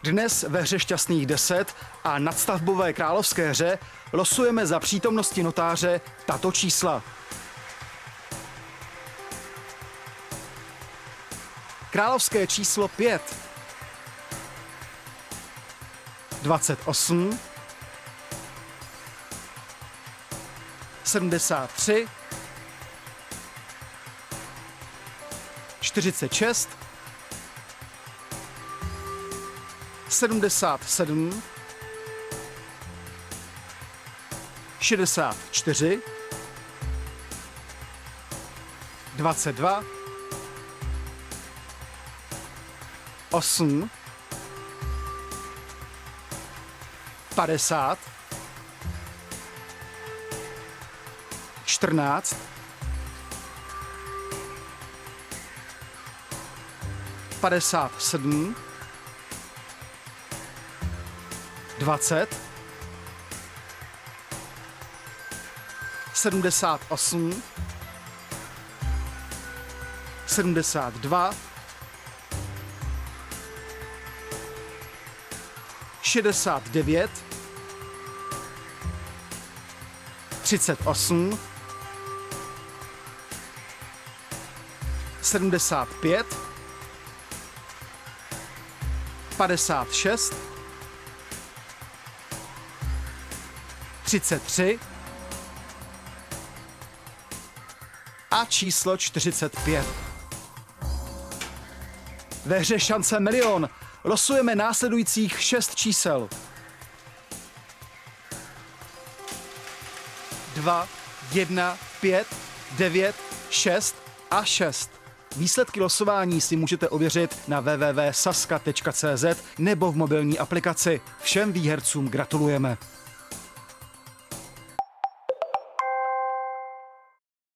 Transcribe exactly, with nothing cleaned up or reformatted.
Dnes ve hře Šťastných deset a nadstavbové královské hře losujeme za přítomnosti notáře tato čísla. Královské číslo pět, dvacet osm, sedmdesát tři, čtyřicet šest, sedmdesát sedm, šedesát čtyři, dvacet dva, osm, padesát, čtrnáct, padesát sedm, dvacet, sedmdesát osm, sedmdesát dva, šedesát devět, třicet osm, sedmdesát pět, padesát šest, třicet tři a číslo čtyřicet pět. Ve hře Šance milion losujeme následujících šest čísel. dva, jedna, pět, devět, šest a šest. Výsledky losování si můžete ověřit na w w w tečka saska tečka c z nebo v mobilní aplikaci. Všem výhercům gratulujeme.